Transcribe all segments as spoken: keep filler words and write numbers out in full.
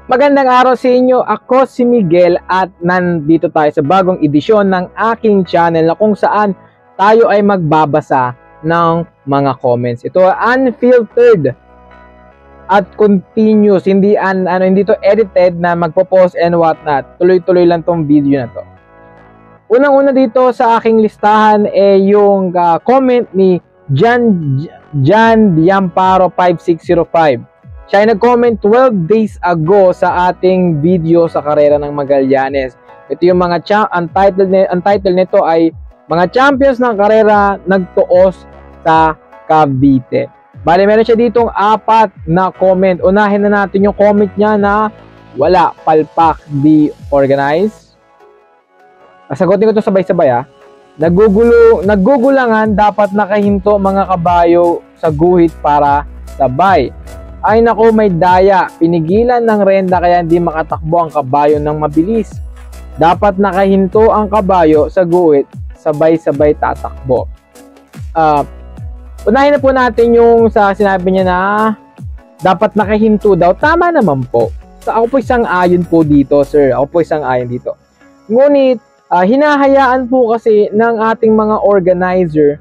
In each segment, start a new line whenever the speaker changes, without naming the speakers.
Magandang araw sa inyo, ako si Miguel at nandito tayo sa bagong edisyon ng aking channel na kung saan tayo ay magbabasa ng mga comments. Ito unfiltered at continuous, hindi an, ano hindi to edited na magpo-post and what not. Tuloy-tuloy lang tong video na to. Unang-una dito sa aking listahan eh yung uh, comment ni Jan Jan Diamparo five six zero five. Siya ay nag-comment twelve days ago sa ating video sa karera ng Magallanes. Ito yung mga cha- ang title ni ang title nito ay mga champions ng karera nagtuos sa Cavite. Bale, meron siya ditong apat na comment. Unahin na natin yung comment niya na wala, palpak, di organize. Sagutin ko to sabay-sabay ah. Nagugulo, nagugulangan, dapat nakahinto mga kabayo sa guhit para sabay. Ay nako, may daya, pinigilan ng renda kaya hindi makatakbo ang kabayo ng mabilis. Dapat nakahinto ang kabayo sa guhit, sabay-sabay tatakbo. Uh, unahin na po natin yung sa sinabi niya na dapat nakahinto daw. Tama naman po. So, ako po isang ayon po dito, sir. Ako po isang ayon dito. Ngunit, uh, hinahayaan po kasi ng ating mga organizer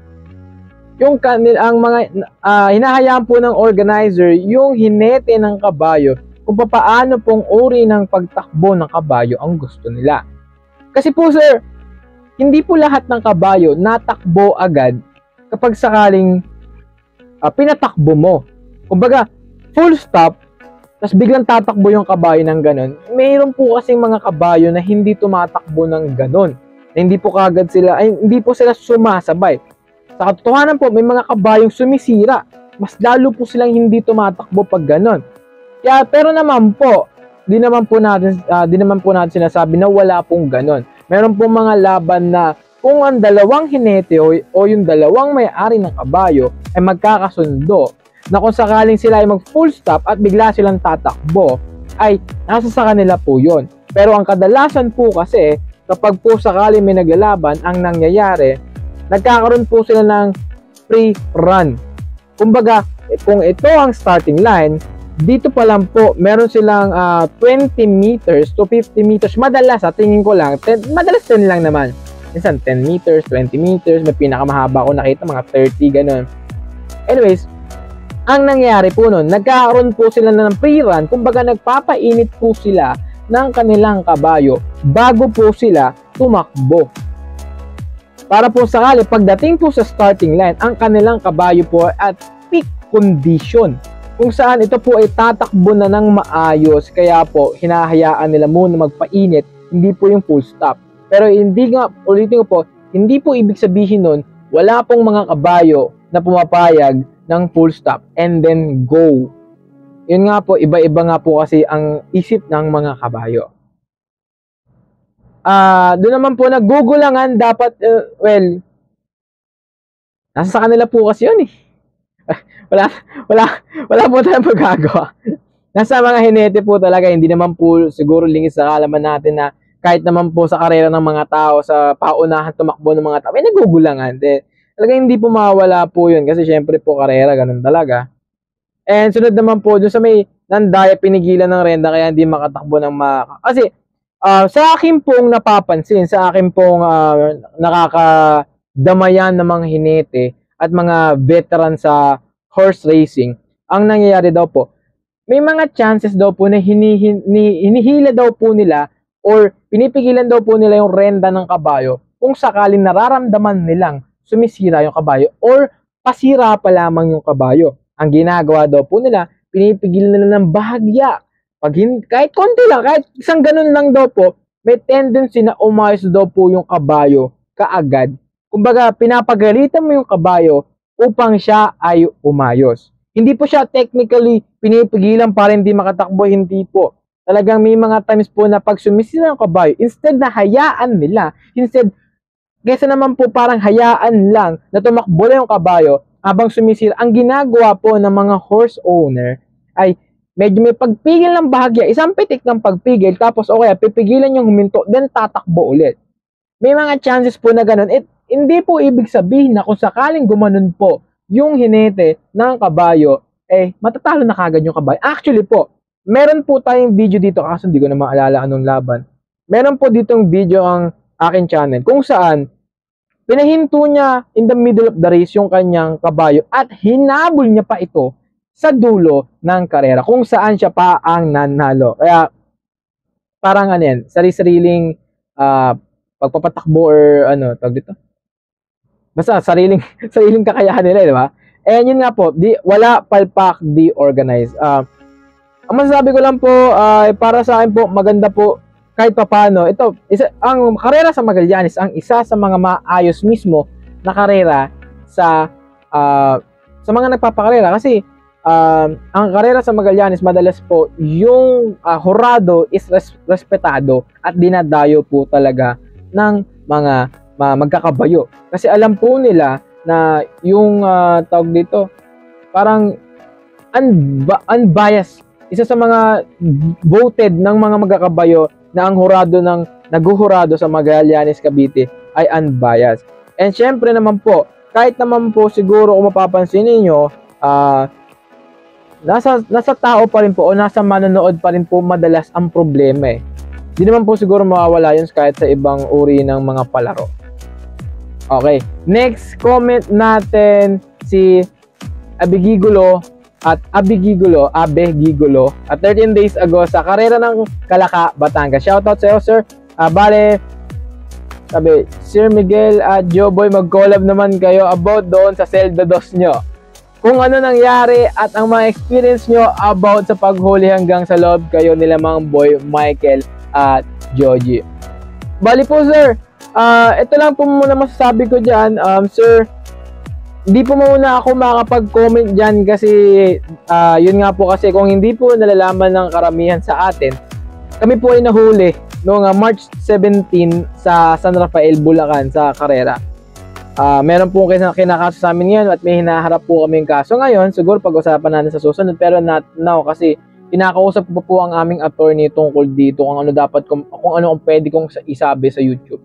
yung kanil ang mga uh, hinahayaan po ng organizer yung hinete ng kabayo kung paano pong uri ng pagtakbo ng kabayo ang gusto nila. Kasi po sir, hindi po lahat ng kabayo natakbo agad kapag sakaling uh, pinatakbo mo. Kumbaga, full stop, tapos biglang tatakbo yung kabayo ng ganon. Mayroon po kasing mga kabayo na hindi tumatakbo ng ganon. Na hindi po kagad sila, ay hindi po sila sumasabay. Sa katotohanan po, may mga kabayong sumisira. Mas lalo po silang hindi tumatakbo pag ganon. Kaya, pero naman po, di naman po natin, uh, di naman po natin sinasabi na wala pong ganon. Meron pong mga laban na kung ang dalawang hinete o, o yung dalawang may-ari ng kabayo ay magkakasundo, na kung sakaling sila ay mag full stop at bigla silang tatakbo, ay nasa sa kanila po yun. Pero ang kadalasan po kasi, kapag po sakaling may naglalaban, ang nangyayari, nagkakaroon po sila ng free run. Kumbaga, kung ito ang starting line, dito pa lang po, meron silang uh, twenty meters to fifty meters. Madalas, sa tingin ko lang, ten, madalas ten lang naman. Minsan, ten meters, twenty meters, may pinakamahaba ko nakita, mga thirty, ganun. Anyways, ang nangyari po nun, nagkakaroon po sila ng free run. Kumbaga, nagpapainit po sila ng kanilang kabayo bago po sila tumakbo. Para po sakali, pagdating po sa starting line, ang kanilang kabayo po at peak condition. Kung saan ito po ay tatakbo na ng maayos, kaya po hinahayaan nila muna magpainit, hindi po yung full stop. Pero hindi nga, ulitin ko po, hindi po ibig sabihin nun, wala pong mga kabayo na pumapayag ng full stop and then go. Yun nga po, iba-iba nga po kasi ang isip ng mga kabayo. Ah, uh, doon naman po nagugulangan dapat uh, well nasa sa kanila po kasi yun eh. wala wala wala po tayong magagawa. Nasa mga hinete po talaga, hindi naman po siguro lingis sa kaalaman natin na kahit naman po sa karera ng mga tao, sa paunahan tumakbo ng mga tao, may nagugulangan. Eh, talagang hindi po mawala po yun kasi syempre po karera, ganun talaga. And sunod naman po doon sa may nandaya, pinigilan ng renda kaya hindi makatakbo ng ma... Kasi Uh, sa akin pong napapansin, sa akin pong uh, nakakadamayan ng mga hinete at mga veteran sa horse racing, ang nangyayari daw po, may mga chances daw po na hinihin, hinihila daw po nila or pinipigilan daw po nila yung renda ng kabayo kung sakaling nararamdaman nilang sumisira yung kabayo or pasira pa lamang yung kabayo. Ang ginagawa daw po nila, pinipigilan nila ng bahagya. Pag hindi, kahit konti lang, kahit isang ganun lang daw po, may tendency na umayos daw po yung kabayo kaagad. Kumbaga, pinapagalitan mo yung kabayo upang siya ay umayos. Hindi po siya technically pinipigilan para hindi makatakbo, hindi po. Talagang may mga times po na pag sumisira yung kabayo, instead na hayaan nila, instead, kaysa naman po parang hayaan lang na tumakbo na yung kabayo habang sumisira, ang ginagawa po ng mga horse owner ay medyo may pagpigil ng bahagya, isang pitik ng pagpigil, tapos okay, pipigilan yung huminto, then tatakbo ulit. May mga chances po na ganun. It, hindi po ibig sabihin na kung sakaling gumanon po yung hinete ng kabayo, eh, matatalo na kagad yung kabayo. Actually po, meron po tayong video dito, kaso hindi ko na maalala anong laban. Meron po ditong video ang akin channel kung saan pinahinto niya in the middle of the race yung kanyang kabayo at hinabol niya pa ito sa dulo ng karera kung saan siya pa ang nanalo. Kaya parang ano yan, sarili-sariling uh, pagpapatakbo or ano, tawag dito? Basta sariling sariling kakayahan nila, di ba? And yun nga po, di, wala palpak, di organized. Uh, ang masasabi ko lang po, uh, para sa akin po, maganda po kahit papaano. Ito, isa, ang karera sa Magallanes, ang isa sa mga maayos mismo na karera sa uh, sa mga nagpapakarera. Kasi uh, ang karera sa Magallanes, madalas po, yung uh, horado is res respetado at dinadayo po talaga ng mga uh, magkakabayo. Kasi alam po nila na yung uh, tawag dito, parang unba unbiased. Isa sa mga voted ng mga magkakabayo na ang hurado ng naguhurado sa Magallanes, Cavite ay unbiased. And syempre naman po, kahit naman po siguro kung mapapansin niyo, uh, nasa, nasa tao pa rin po o nasa manonood pa rin po madalas ang problema eh. Hindi naman po siguro mawawala yun kahit sa ibang uri ng mga palaro. Okay, next comment natin si Abigigulo at Abigigulo, Abigigulo at thirteen days ago sa karera ng Calaca, Batangas. Shoutout sa iyo, sir. Uh, bale, sabi, Sir Miguel at Joe Boy, mag-collab naman kayo about doon sa Zelda dos nyo. Kung ano nangyari at ang mga experience nyo about sa paghuli hanggang sa loob kayo nila mga boy Michael at Joji. Bali po, sir. Uh, ito lang po muna masasabi ko dyan, um, sir. Hindi po muna ako makapag-comment dyan kasi uh, yun nga po kasi kung hindi po nalalaman ng karamihan sa atin, kami po ay nahuli noong uh, March seventeenth sa San Rafael, Bulacan sa karera. Uh, meron po kinakaso sa amin yan at may hinaharap po kami yung kaso ngayon. Siguro pag-usapan natin sa susunod pero not now kasi kinakausap po po ang aming attorney tungkol dito kung ano dapat, kung, kung ano ang pwede kong isabi sa YouTube.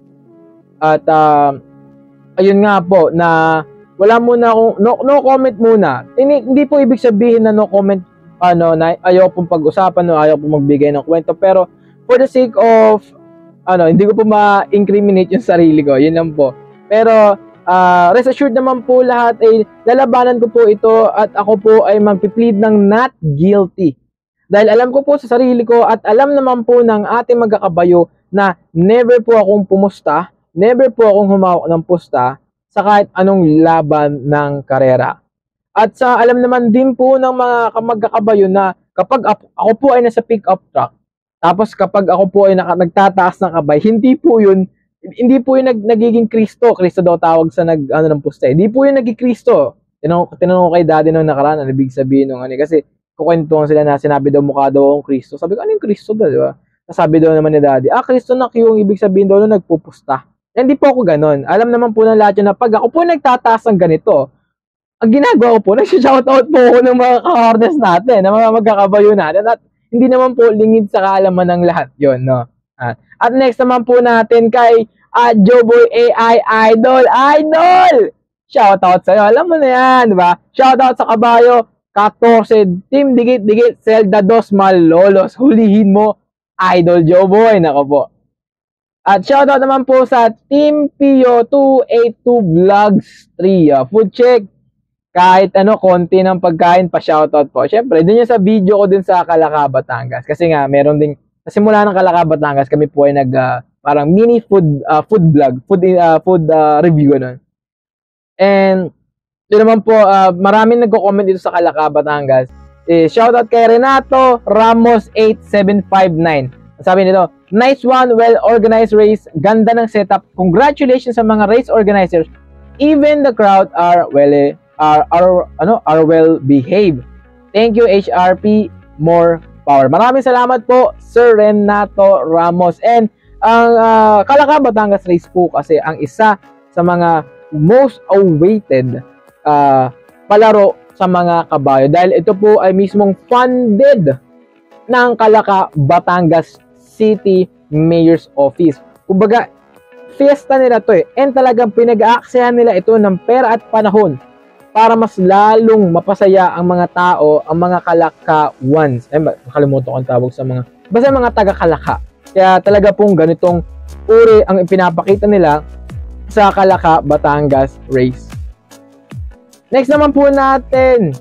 At uh, ayun nga po na wala muna akong, no, no comment muna. Hindi, hindi po ibig sabihin na no comment, ano, na ayaw pong pag-usapan o ayaw pong magbigay ng kwento. Pero, for the sake of, ano, hindi ko po ma-incriminate yung sarili ko. Yun lang po. Pero, uh, rest assured naman po lahat ay lalabanan ko po ito at ako po ay magpi-plead ng not guilty. Dahil alam ko po sa sarili ko at alam naman po ng ating magkakabayo na never po akong pumusta, never po akong humawak ng pusta sa kahit anong laban ng karera. At sa alam naman din po ng mga magkakabayo na kapag ako po ay nasa pick-up truck, tapos kapag ako po ay naka, nagtataas ng kabay, hindi po yun, hindi po yun nag, nagiging Kristo. Kristo daw tawag sa nag, ano, ng pusta. Hindi po yun naging Kristo. Tinanong, tinanong ko kay daddy nung nakaraan, ano ibig sabihin nung ano. Kasi kukwentuhan sila na sinabi daw mukha daw akong Kristo. Sabi ko, ano yung Kristo daw, di ba? Sabi daw naman ni daddy, ah, Kristo na yung ibig sabihin daw nung nagpupusta. Hindi po ako ganon. Alam naman po ng lahat yun na pag ako po nagtataas ng ganito, ang ginagawa ko po, nag-shoutout po ako ng mga ka-harness natin, ng mga magkakabayo natin, at hindi naman po lingid sa kaalaman ng lahat yun, no? At, at next naman po natin kay uh, Joe Boy A I Idol. Idol! Shoutout sa'yo. Alam mo na yan, di ba? Shoutout sa kabayo, fourteen, Team Dikit-Dikit, Zelda dos Malolos. Hulihin mo, Idol Joe Boy. Nako po. At shoutout naman po sa Team Pio two eighty-two Vlogs three. Uh, food check. Kahit ano, konti ng pagkain pa shoutout po. Syempre, dun yung sa video ko dun sa Calaca, Batangas. Kasi nga, meron din, sa simula ng Calaca, Batangas, kami po ay nag, uh, parang mini food uh, food vlog, food, uh, food uh, review, ganun. And, yun naman po, uh, maraming nagko-comment dito sa Calaca, Batangas. Eh, shoutout kay Renato Ramos eight seven five nine. Sabi nito, nice one, well-organized race, ganda ng setup, congratulations sa mga race organizers, even the crowd are well, are, are, ano, are well behaved. Thank you H R P, more power. Maraming salamat po Sir Renato Ramos. And ang uh, Calaca, Batangas race po kasi ang isa sa mga most awaited uh, palaro sa mga kabayo dahil ito po ay mismong funded ng Calaca, Batangas City Mayor's Office. Kumbaga, fiesta nila to eh. And talagang pinag-aaksayan nila ito ng pera at panahon para mas lalong mapasaya ang mga tao, ang mga kalakawans. Ay, makalimutan ko ang tawag sa mga, basta mga taga-kalaka. Kaya talaga pong ganitong uri ang ipinapakita nila sa Kalaka, Batangas race. Next naman po natin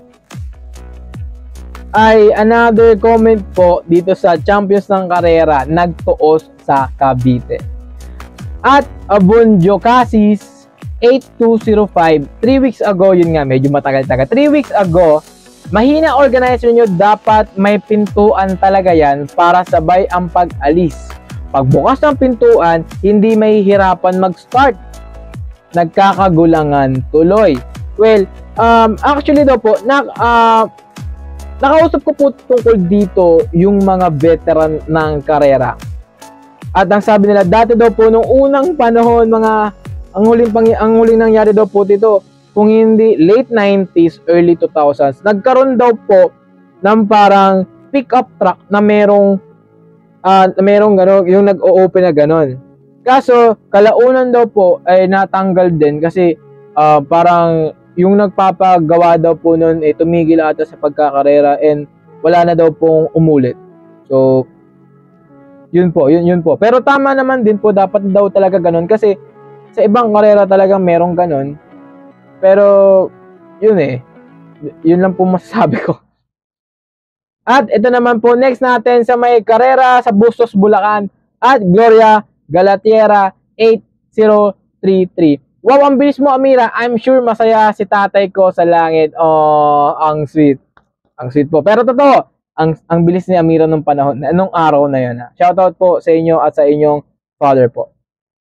ay another comment po dito sa Champions ng Karera, nagtuos sa Cavite. At Abunjo Casis eight two zero five, three weeks ago, yun nga, medyo matagal-tagal. three weeks ago, mahina organizer nyo, dapat may pintuan talaga yan para sabay ang pag-alis. Pagbukas ng pintuan, hindi mahihirapan mag-start. Nagkakagulangan tuloy. Well, um, actually daw po, na, uh, nakausap ko po tungkol dito yung mga veteran ng karera. At ang sabi nila, dati daw po nung unang panahon, mga ang huling pang ang huling nangyari daw po dito, kung hindi late nineties, early two thousands, nagkaroon daw po ng parang pick-up truck na merong uh, na merong gano'n, yung nag-o-open na gano'n. Kaso kalaunan daw po ay natanggal din kasi uh, parang yung nagpapagawa daw po nun eh, tumigil ata sa pagkakarera and wala na daw pong umulit. So, yun po, yun, yun po. Pero tama naman din po, dapat daw talaga ganun kasi sa ibang karera talagang merong ganun. Pero, yun eh. Yun lang po masasabi ko. At ito naman po, next natin sa may karera sa Bustos, Bulacan at Gloria Galatiera eight zero three three. Wow, ang bilis mo, Amira. I'm sure masaya si tatay ko sa langit. Oh, ang sweet. Ang sweet po. Pero totoo, ang, ang bilis ni Amira nung panahon, nung araw na yun. Ha? Shoutout po sa inyo at sa inyong father po.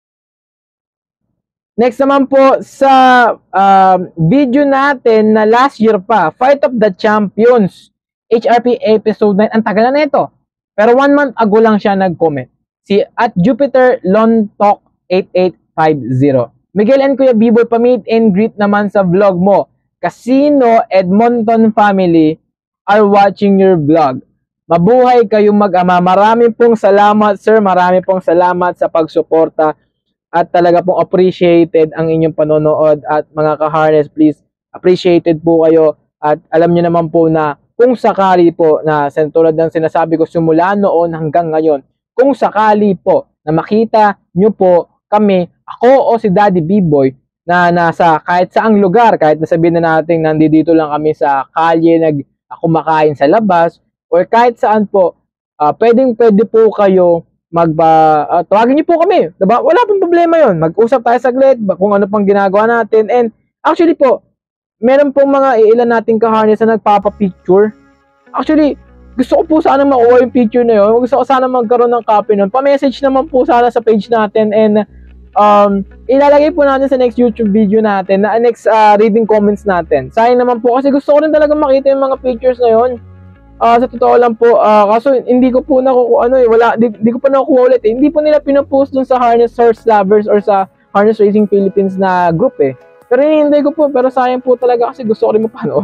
Next naman po sa um, video natin na last year pa, Fight of the Champions, H R P episode nine. Ang tagal na nito. Pero one month ago lang siya nag-comment. Si at Jupiter Lontok eight eight five zero. Miguel and Kuya B-Boy, pa-meet and greet naman sa vlog mo. Casino Edmonton family are watching your vlog. Mabuhay kayong mag-ama. Marami pong salamat, sir. Marami pong salamat sa pagsuporta at talaga pong appreciated ang inyong panonood. At mga ka-harness, please, appreciated po kayo. At alam nyo naman po na kung sakali po na tulad ng sinasabi ko simula noon hanggang ngayon, kung sakali po na makita nyo po kami, ako o si Daddy B-Boy, na nasa kahit saang lugar, kahit nasabihin na natin nandito lang kami sa kalye, nag kumakain sa labas, or kahit saan po, uh, pwedeng pwede po kayo magba, uh, tawagin niyo po kami, diba? Wala pong problema yon. Mag-usap tayo saglit, kung ano pang ginagawa natin, and actually po, meron pong mga ilan nating ka-harness na nagpapa-picture. Actually, gusto ko po sana makuha yung picture na yun. Gusto ko sana magkaroon ng copy nun. Pa-message naman po sana sa page natin, and um, ilalagay po natin sa next YouTube video natin, na next uh, reading comments natin. Sayang naman po kasi gusto ko rin talaga makita yung mga pictures na yun. Uh, sa totoo lang po, uh, kaso hindi ko po nakukuha, ano eh, wala, di, di ko pa nakukuha ulit eh. Hindi po nila pinapost dun sa Harness Horse Lovers or sa Harness Racing Philippines na group eh. Pero hinihintay ko po, pero sayang po talaga kasi gusto ko rin mapanood.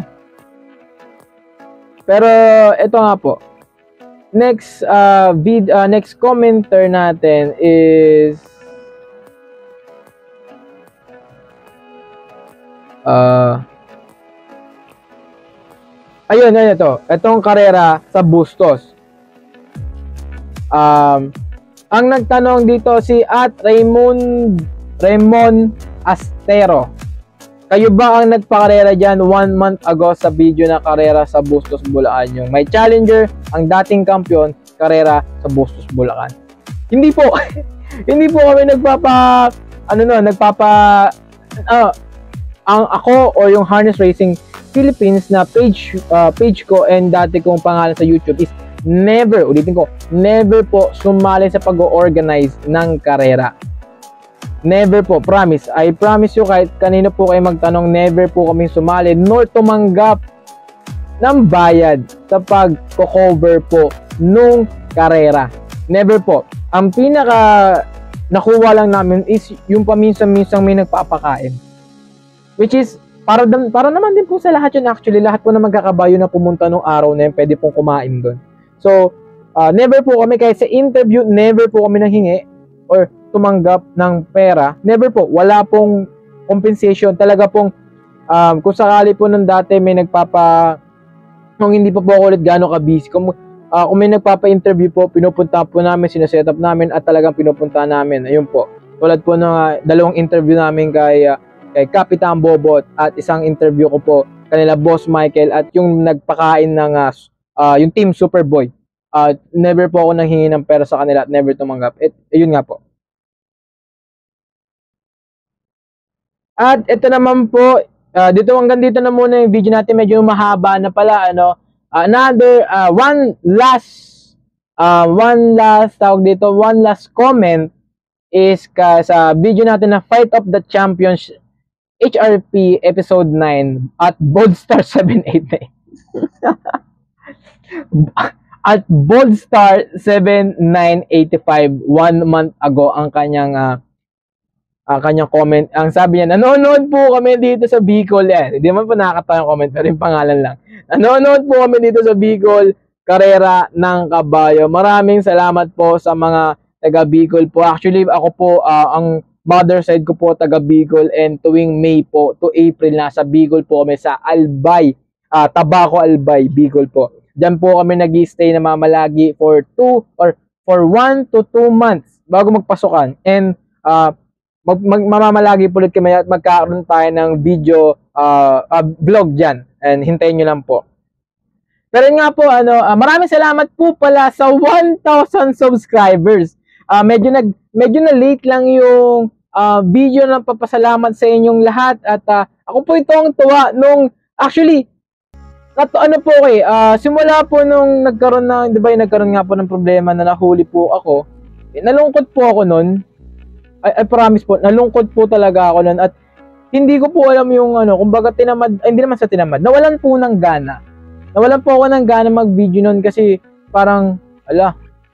Pero ito nga po. Next uh, vid, uh, next commenter natin is Uh, ayun, ayun ito. Itong karera sa Bustos. Um, ang nagtanong dito si at Raymond Raymond Astero. Kayo ba ang nagpakarera dyan one month ago sa video na karera sa Bustos, Bulacan? Yung may challenger, ang dating kampiyon, karera sa Bustos, Bulacan. Hindi po. Hindi po kami nagpapa ano no, nagpapa uh, ang ako o yung Harness Racing Philippines na page uh, page ko and dati kong pangalan sa YouTube is never, ulitin ko, never po sumali sa pag-organize ng karera. Never po, promise. I promise you, kahit kanino po kayo magtanong, never po kami sumali nor tumanggap ng bayad sa pag-cover po nung karera. Never po. Ang pinaka nakuha lang namin is yung paminsan-minsang may nagpapakain. Which is, para, para naman din po sa lahat yun actually. Lahat po na magkakabayo na pumunta nung araw na yun, pwede pong kumain doon. So, uh, never po kami, kahit sa interview, never po kami nanghingi or tumanggap ng pera. Never po. Wala pong compensation. Talaga pong Um, kung sakali po nung dati may nagpapa, kung hindi pa po ako ulit gano'ng ka-busy, kung, uh, kung may nagpapa-interview po, pinupunta po namin, sineset up namin at talagang pinupunta namin. Ayun po. Tulad po ng uh, dalawang interview namin kay, uh, kay Kapitan Bobot at isang interview ko po kanila Boss Michael at yung nagpakain ng uh, uh, yung Team Superboy. Uh, never po ako nanghingi ng pera sa kanila at never tumanggap. At ayun nga po. At ito naman po, uh, dito hanggang dito na muna yung video natin, medyo mahaba na pala, ano. Another uh, one last uh, one last tawag dito, one last comment is ka sa video natin na Fight of the Champions H R P episode nine at Boldstar seven eight nine. At Boldstar seven nine eight five, one month ago ang kanyang uh, ang kanyang comment. Ang sabi niya, nanonood po kami dito sa Bicol. Eh, hindi man po nakakatawa yung comment, pero yung pangalan lang. Nanonood po kami dito sa Bicol, Karera ng Kabayo. Maraming salamat po sa mga taga Bicol po. Actually, ako po, uh, ang mother side ko po taga Bicol, and tuwing May po to April nasa Bicol po kami sa Albay, uh, Tabaco Albay, Bicol po. Diyan po kami nag-stay na mamalagi for two or for one to two months bago magpasukan. And uh, mag, mag mamamalagi po ulit kami at magkakaroon tayo ng video uh, uh, vlog dyan, and hintayin nyo lang po. Pero nga po, ano, uh, maraming salamat po pala sa one thousand subscribers. Uh, medyo nag medyo na late lang yung uh, video ng papasalamat sa inyong lahat, at uh, ako po itong tuwa nung actually nato ano po kay uh, simula po nung nagkaroon na, 'di ba, nagkaroon nga po ng problema na nahuli po ako. Eh, nalungkot po ako noon. I, I promise po, nalungkot po talaga ako noon, at hindi ko po alam yung ano, kumbaga tinamad, ay, hindi naman sa tinamad, nawalan po ng gana. Nawalan po ako ng gana mag-video noon kasi parang, ala,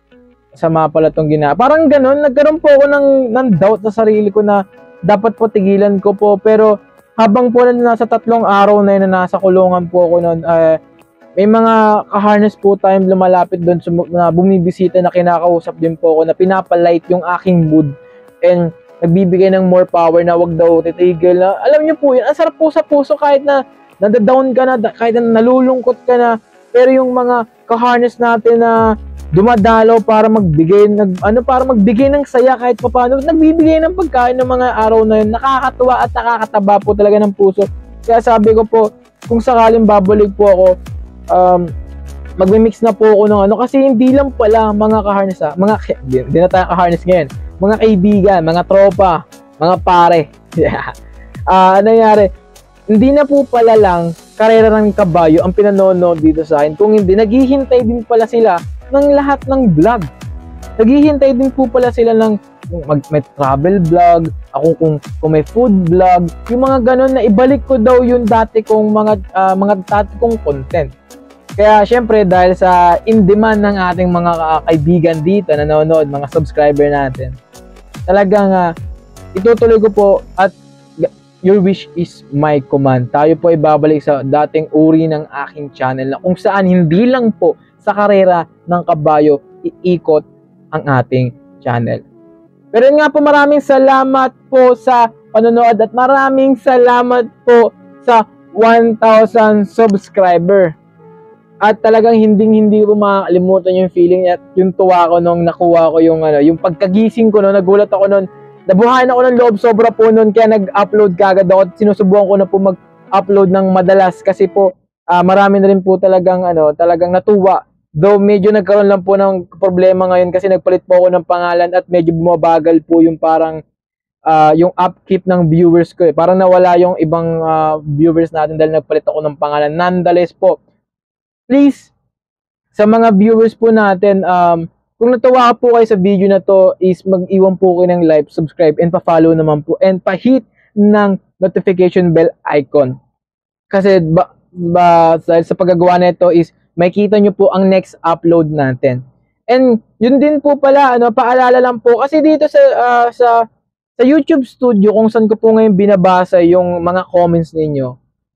sama pala tong gina. Parang ganoon, nagkaroon po ako ng, ng doubt sa sarili ko na dapat po tigilan ko po. Pero habang po na nasa tatlong araw na yun na nasa kulungan po ako noon, uh, may mga ka-harness po tayong lumalapit doon na bumibisita na kinakausap din po ako na pinapalight yung aking mood. And nagbibigay ng more power na wag daw titigil na. Alam niyo po yun, ang sarap po sa puso kahit na nadadown ka na, kahit na nalulungkot ka na. Pero yung mga ka-harness natin na dumadalaw para magbigay, nag, ano, para magbigay ng saya kahit papaano, nagbibigay ng pagkain ng mga araw na yun, nakakatuwa at nakakataba po talaga ng puso. Kaya sabi ko po, kung sakaling babalik po ako, um, magmi-mix na po ako ng ano, kasi hindi lang pala mga ka-harness ha, mga, hindi na tayo ka-harness ngayon, mga kaibigan, mga tropa, mga pare. Yeah. Uh, ano nangyari? Hindi na po pala lang Karera ng Kabayo ang pinanonood dito sa akin. Kung hindi, naghihintay din pala sila ng lahat ng vlog. Naghihintay din po pala sila ng mag, may travel vlog, ako kung, kung may food vlog, yung mga ganun na ibalik ko daw yung dati kong mga, uh, mga dati kong content. Kaya syempre dahil sa in-demand ng ating mga kaibigan dito, nanonood, mga subscriber natin, talagang uh, itutuloy ko po at your wish is my command. Tayo po ibabalik sa dating uri ng aking channel na kung saan hindi lang po sa Karera ng Kabayo iikot ang ating channel. Pero nga po, maraming salamat po sa panonood at maraming salamat po sa one thousand subscriber. At talagang hindi-hindi ko makakalimutan yung feeling at yung tuwa ko nung nakuha ko yung ano, yung pagkagising ko noon, nagulat ako noon. Nabuhayan ako ng loob sobra po noon, kaya nag-upload kagad ako. Sinusubukan ko na po mag-upload ng madalas kasi po uh, marami na rin po talagang ano, talagang natuwa. Though medyo nagkaroon lang po ng problema ngayon kasi nagpalit po ako ng pangalan at medyo bumabagal po yung parang uh, yung upkeep ng viewers ko eh. Parang nawala yung ibang uh, viewers natin dahil nagpalit ako ng pangalan. Nonetheless po, please, sa mga viewers po natin, um, kung natuwa po kayo sa video na to, is mag-iwan po kayo ng like, subscribe, and pa-follow naman po, and pa-hit ng notification bell icon. Kasi ba, ba, sa paggagawa nito is makita nyo po ang next upload natin. And yun din po pala, ano, paalala lang po, kasi dito sa, uh, sa, sa YouTube Studio, kung saan ko po ngayon binabasa yung mga comments ninyo,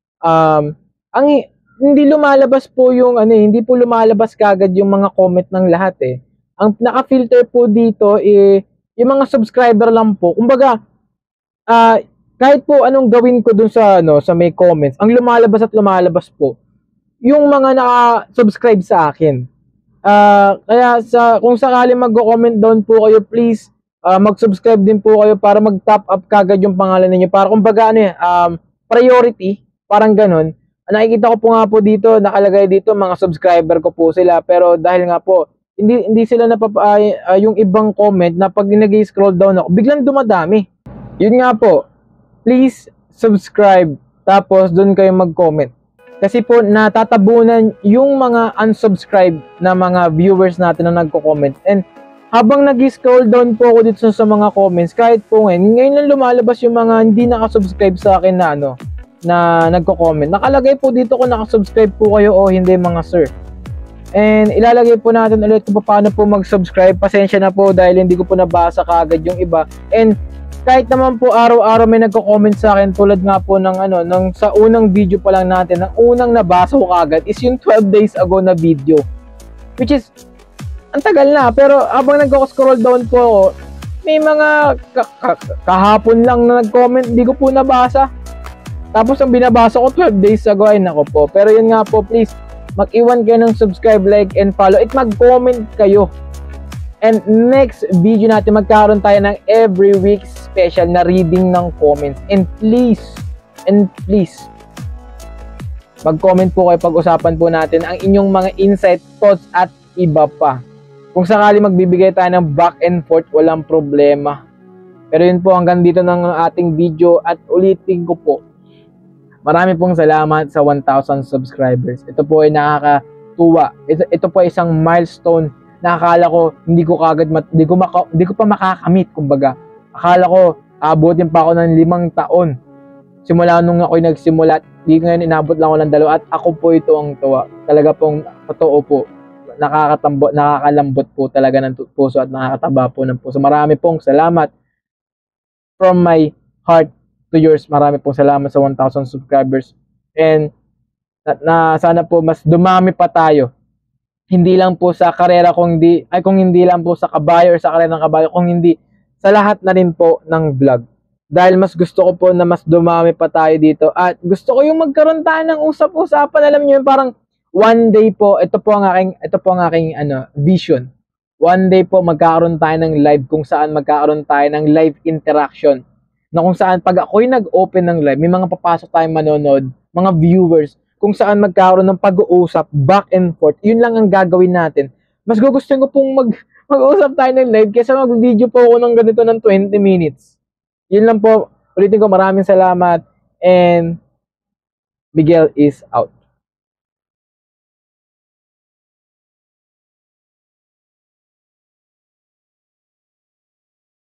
um, ang hindi lumalabas po yung, ano, hindi po lumalabas kagad yung mga comment ng lahat eh. Ang naka-filter po dito eh, yung mga subscriber lang po. Kumbaga, uh, kahit po anong gawin ko dun sa ano sa may comments, ang lumalabas at lumalabas po yung mga naka-subscribe sa akin. Ah, kaya sa kung sakali magko-comment down po kayo, please ah, mag-subscribe din po kayo para mag-top up kagad yung pangalan niyo para kumbaga ano eh, um, priority, parang ganun. Nakikita ko po nga po dito, nakalagay dito mga subscriber ko po sila, pero dahil nga po hindi hindi sila napapa uh, yung ibang comment na pag nag-scroll down ako, biglang dumadami. Yun nga po, please subscribe tapos doon kayo mag-comment. Kasi po natatabunan yung mga unsubscribe na mga viewers natin na nagko-comment. And habang nag-scroll down po ako dito sa mga comments, kahit po ngayon, ngayon lang lumalabas yung mga hindi nakasubscribe sa akin na ano, na nagko-comment. Nakalagay po dito kung nakasubscribe po kayo o hindi mga sir. And ilalagay po natin ulit kung paano po mag-subscribe. Pasensya na po dahil hindi ko po nabasa kaagad yung iba. And kahit naman po araw-araw may nagko-comment sa akin tulad nga po ng ano, ng sa unang video pa lang natin, ang unang nabasa ko kaagad is yung twelve days ago na video. Which is, ang tagal na, pero habang nagko-scroll down po ako, may mga ka ka kahapon lang na nag-comment, hindi ko po nabasa. Tapos ang binabasa ko twelve days ago, ay nako po. Pero yun nga po, please, mag-iwan kayo ng subscribe, like, and follow. At mag-comment kayo. And next video natin, magkaroon tayo ng every week special na reading ng comments. And please, and please, mag-comment po kayo, pag-usapan po natin ang inyong mga insight, thoughts, at iba pa. Kung sakali magbibigay tayo ng back and forth, walang problema. Pero yun po, hanggang dito ng ating video at ulitin ko po, marami pong salamat sa one thousand subscribers. Ito po ay nakakatuwa. Ito, ito po ay isang milestone na akala ko hindi ko kagad mat, hindi ko maka, hindi ko pa makakamit, kumbaga. Akala ko aabutin pa ako ng limang taon. Simula nung ako nagsimula, di ngayon inabot lang ako ng dalawa at ako po ito ang tuwa. Talaga pong totoo po. Nakakatambo, nakakalambot po talaga ng puso at nakakataba po ng puso. Marami pong salamat from my heart to yours. Marami pong salamat sa one thousand subscribers. And na, na sana po mas dumami pa tayo. Hindi lang po sa karera, kung hindi ay kung hindi lang po sa kabayo or sa karera ng kabayo, kung hindi sa lahat na rin po ng vlog. Dahil mas gusto ko po na mas dumami pa tayo dito at gusto ko yung magkaroon tayo ng usap-usapan. Alam niyo yun, parang one day po, ito po ang aking ito po ang aking ano, vision. One day po magkakaroon tayo ng live kung saan magkakaroon tayo ng live interaction. Na kung saan pag ako'y nag-open ng live, may mga papasok tayong manonood, mga viewers, kung saan magkakaroon ng pag-uusap, back and forth. Yun lang ang gagawin natin. Mas gugustuhin ko pong mag, mag-uusap tayo ng live kaysa mag-video po ako ng ganito ng twenty minutes. Yun lang po. Ulitin ko, maraming salamat. And Miguel is out.